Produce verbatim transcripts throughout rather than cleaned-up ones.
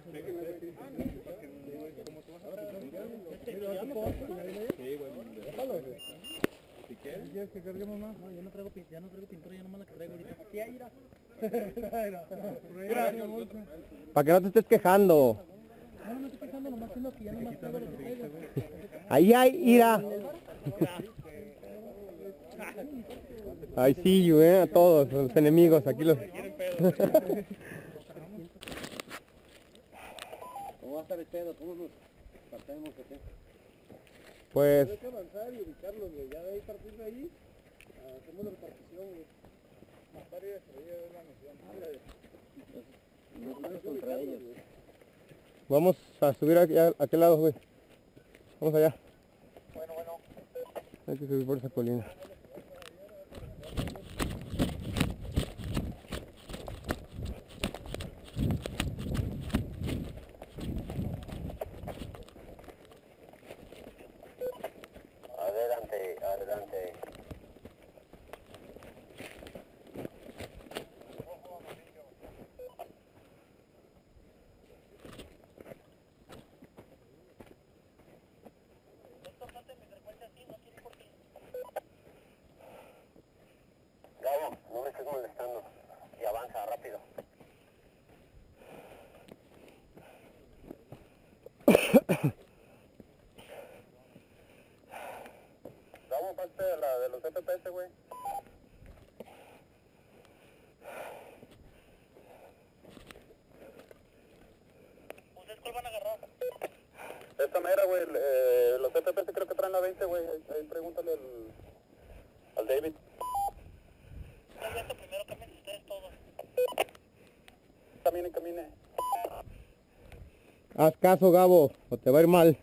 Si quieres que carguemos más. No, yo no traigo, ya no traigo pintura, ya nomás la que traigo ahorita. Aquí hay, mira. Para que no te estés quejando. No, no me estoy quejando, nomás siendo que ya nomás traigo lo que traigo. Ahí hay, ira. Ahí sí, eh, a todos los enemigos, aquí los... ¿Cómo va a estar el pedo? ¿Cómo nos partemos que qué? Pues... Hay que avanzar y ubicarlos, güey. Ya de ahí, partir de ahí, hacemos la repartición, güey. Matar y destruir es la misión. Nos contra ellos. Vamos a subir aquí, a aquel lado, güey. Vamos allá. Bueno, bueno. Hay que subir por esa colina. Adelante, adelante. Gabo, no me estés molestando y avanza rápido. Gabo, parte de, la, de los F P S, güey. ¿Ustedes cuál van a agarrar? Esta mera, güey, eh, los F P S creo que traen la veinte, güey. Ahí, ahí pregúntale al, al David. Yo esto primero, cambien ustedes todos. Camine, camine. Haz caso, Gabo, o te va a ir mal.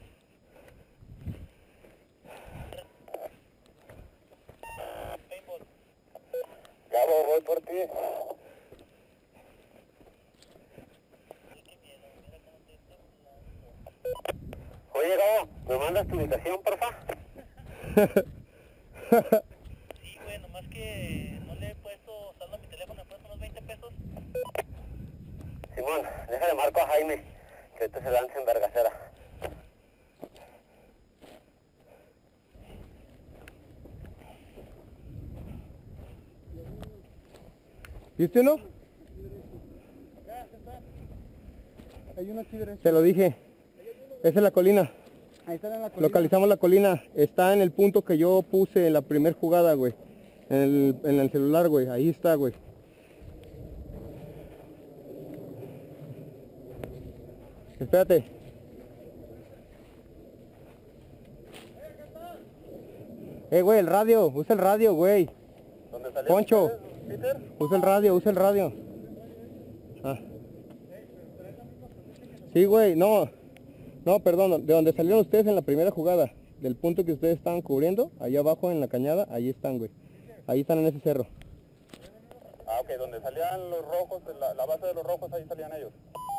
Gabo, voy por ti. Oye, Gabo, ¿me mandas tu ubicación, porfa? Sí, güey, nomás que no le he puesto saldo a mi teléfono, me puesto unos veinte pesos. Simón, déjale marco a Jaime, que ahorita se lanza en vergacera. ¿Viste uno? Hay uno aquí derecho. Te lo dije. Esa es la colina. Ahí está en la colina. Localizamos la colina. Está en el punto que yo puse en la primer jugada, güey. En el, en el celular, güey. Ahí está, güey. Espérate. Eh, güey, el radio. Usa el radio, güey. ¿Dónde salió? Poncho. ¿Peter? Usa el radio, usa el radio. Ah. Sí, güey, no. No, perdón, de donde salieron ustedes en la primera jugada. Del punto que ustedes estaban cubriendo, allá abajo en la cañada, ahí están, güey. Ahí están en ese cerro. Ah, ok, donde salían los rojos, la, la base de los rojos, ahí salían ellos.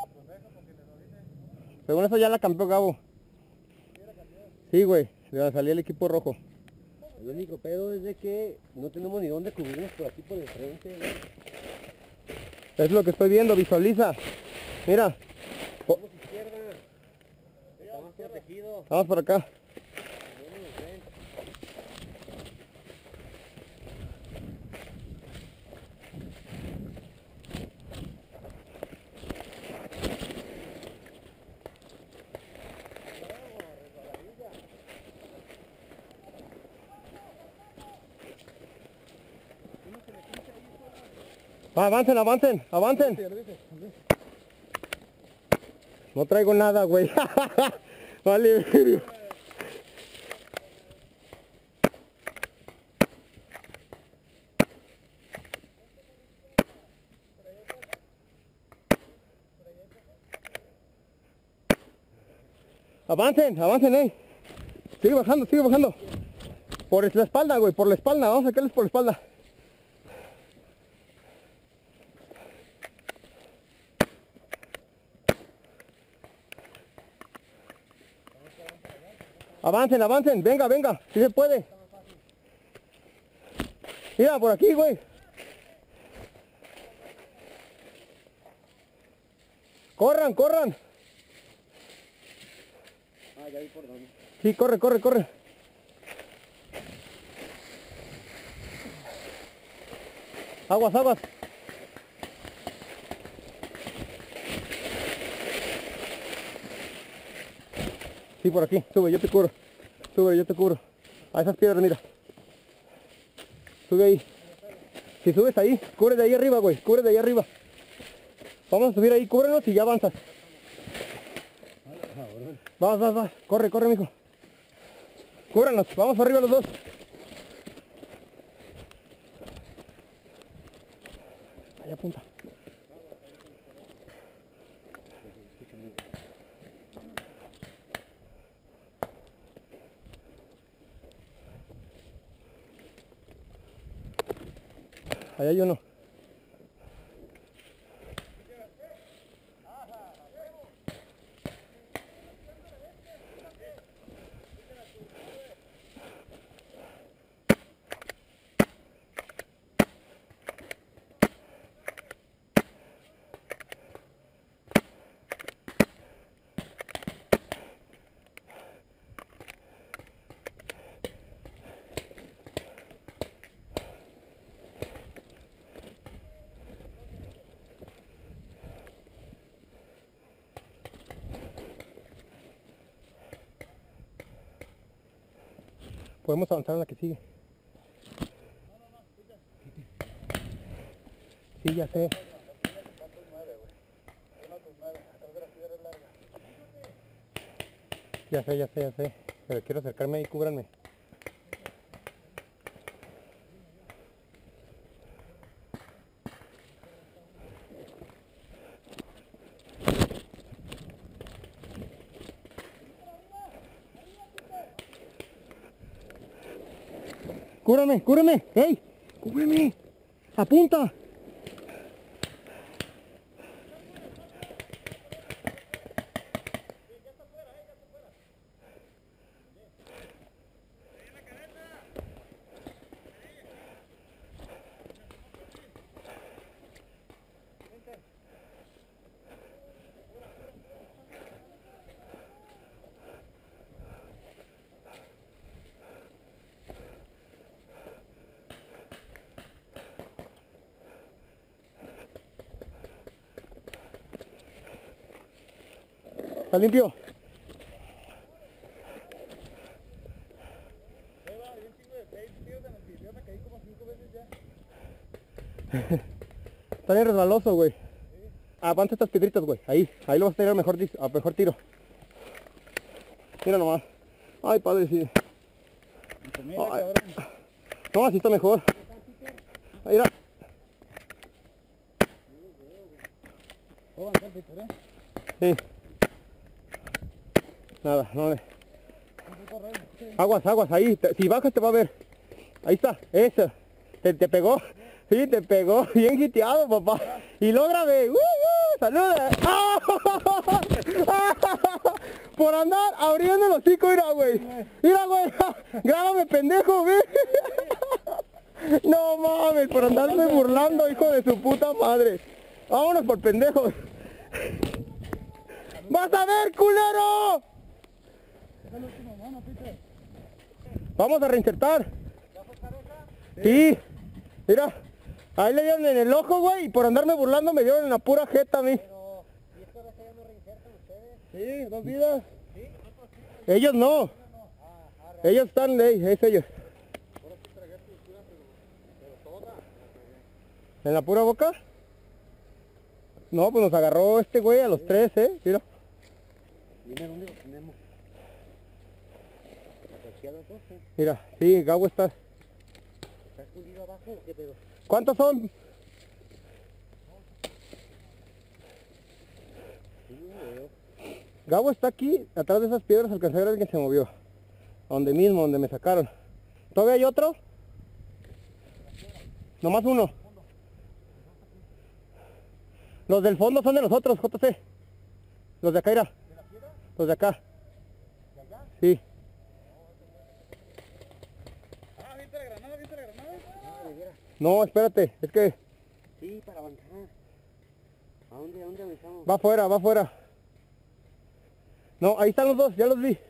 Según eso ya la campeó Gabo. Sí, güey, de donde salía el equipo rojo. El único pedo es de que no tenemos ni dónde cubrirnos por aquí por el frente, ¿no? Es lo que estoy viendo, visualiza. Mira. Po- Vamos izquierda. Estamos protegidos. Vamos por acá. No nos ven. Va, avancen, avancen, avancen. No traigo nada, güey. Vale, verga. Avancen, avancen, eh. Sigue bajando, sigue bajando. Por la espalda, güey, por la espalda. Vamos a sacarles por la espalda. Avancen, avancen, venga, venga, si se puede. Mira, por aquí, güey. Corran, corran. Ah, ya vi por dónde. Sí, corre, corre, corre. Aguas, aguas. Sí, por aquí. Sube, yo te cubro. Sube, yo te cubro. A esas piedras, mira. Sube ahí. Si subes ahí, cubre de ahí arriba, güey. Cubre de ahí arriba. Vamos a subir ahí, cúbrenos y ya avanzas. Vas, vas, vas. Corre, corre, mijo. Cúbranos. Vamos arriba los dos. Ahí apunta. Ahí hay uno. Podemos avanzar en la que sigue. Sí, ya sé. Ya sé, ya sé, ya sé. Pero quiero acercarme ahí, cúbranme. Cúbrame, cúbrame. ¡Ey! ¡Cúbreme! ¡Apunta! ¿Está limpio? Está bien resbaloso, güey. Avanza estas piedritas, güey. Ahí, ahí lo vas a tener a mejor, a mejor tiro. Mira nomás. Ay, padre, sí. Ay. No, así está mejor. Ahí era. Sí. Nada, no le. Aguas, aguas, ahí. Te, si bajas te va a ver. Ahí está, eso. Te, te pegó. Sí, te pegó. Bien hiteado, papá. Y lógrame. ¡Uh, uh! ¡Saluda! ¡Ah! Por andar abriendo el hocico, mira, güey. Mira, güey. Grábame, pendejo, güey. No mames, por andarme burlando, hijo de su puta madre. Vámonos por pendejos. ¡Vas a ver, culero! Vamos a reinsertar. Sí. Mira. Ahí le dieron en el ojo, güey, y por andarme burlando me dieron en la pura jeta a mí. Pero, ¿y esta vez ya no reinsertan ustedes? Sí, dos vidas. ¿Sí? Ellos no. Ellos están, ey, es ellos. ¿En la pura boca? No, pues nos agarró este güey a los tres, eh, mira. Dime dónde lo tenemos. ¿La Mira, sí, Gabo está. ¿Está escondido abajo o qué pedo? ¿Cuántos son? Gabo está aquí, atrás de esas piedras alcancé a ver a alguien que se movió. Donde mismo, donde me sacaron. ¿Todavía hay otro? Nomás uno. Los del fondo son de los otros, J C. Los de acá, mira. Los de acá. ¿De acá? Sí. Ah, ¿viste la granada? ¿Viste la granada? Ah, de veras. No, espérate, es que... Sí, para avanzar. ¿A dónde, a dónde avanzamos? Va afuera, va afuera. No, ahí están los dos, ya los vi.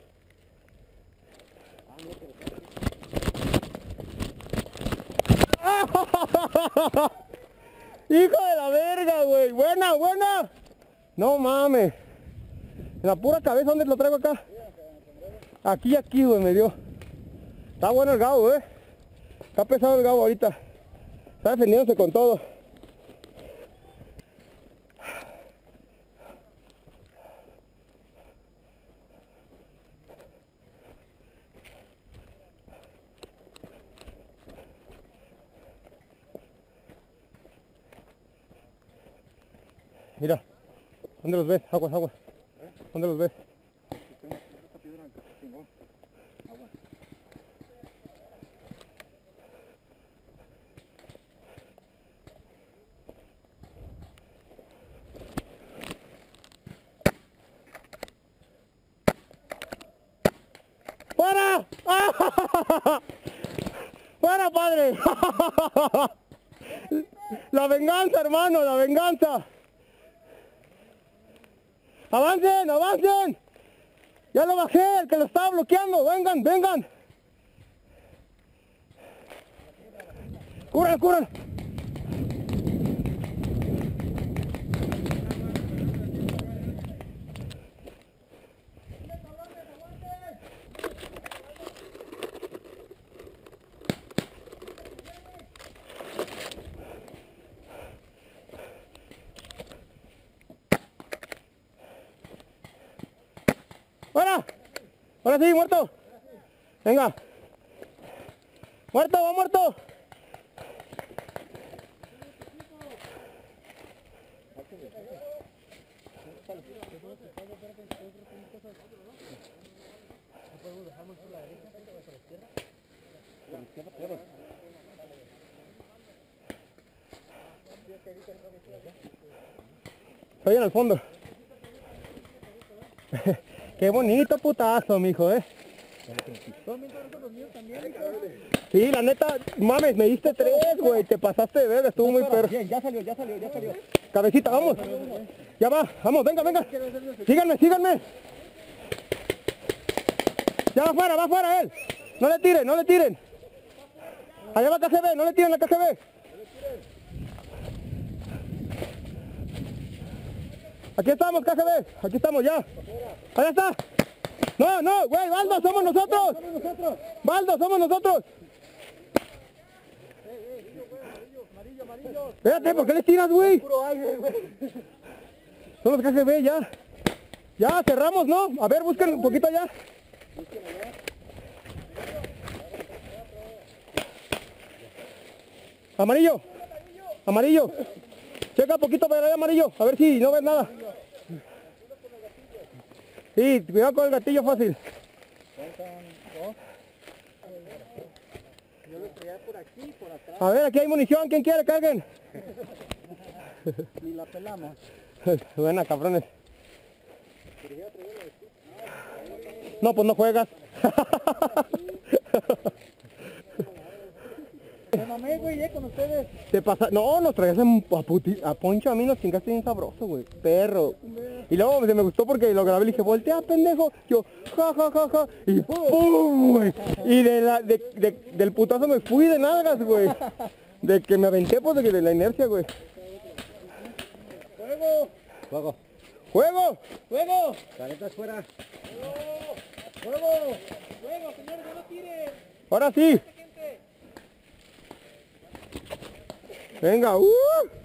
¡Hijo de la verga, güey! ¡Buena, buena! No mames. En la pura cabeza, ¿dónde lo traigo acá? Aquí, aquí, güey, me dio. Está bueno el gabo, eh. Está pesado el gabo ahorita. Está defendiéndose con todo. Mira, ¿dónde los ves? Aguas, aguas. ¿Dónde los ves? ¡Fuera! ¡Ah! ¡Fuera, padre! La venganza, hermano, la venganza. ¡Avancen, avancen! Ya lo bajé, el que lo estaba bloqueando. Vengan, vengan. ¡Curran, curran! ¡Fuera! Ahora sí, muerto. Venga. Muerto, va muerto. Estoy en el fondo. Qué bonito putazo, mijo, eh. Sí, la neta, mames, me diste tres, güey. Te pasaste de verga, estuvo muy perro. Bien, ya salió, ya salió, ya salió. Cabecita, vamos. Ya va, vamos, venga, venga. Síganme, síganme. Ya va afuera, va afuera él. No le tiren, no le tiren. Allá va K G B, no le tiren la K G B. Aquí estamos, K G B. Aquí estamos ya. Allá está. No, no, güey, Baldo, somos nosotros. Baldo, somos nosotros. Espérate, ¿por qué le tiras, güey? Son los K G B, ya. Ya, cerramos, ¿no? A ver, busquen un poquito allá. Amarillo. Amarillo. Checa un poquito para allá, amarillo. A ver si no ves nada. Sí, cuidado con el gatillo fácil. A ver, aquí hay munición. ¿Quién quiere? Carguen. Y la pelamos. Buena, cabrones. No, pues no juegas. Me mamé, güey, ya con ustedes. Te pasa, no, nos traías a, a, puti, a Poncho, a mí nos chingaste bien sabroso, güey, perro. Y luego se me gustó porque lo grabé y le dije, voltea, pendejo. Yo, ja, ja, ja, ja, y pum, güey. Y de la, de, de, del putazo me fui de nalgas, güey. De que me aventé, pues, de, que de la inercia, güey. ¡Fuego! ¡Fuego! ¡Fuego! ¡Fuego! ¡Caretas fuera! ¡Fuego! ¡Fuego! ¡Fuego, señores, no lo tiren! Ahora sí. Venga, uh.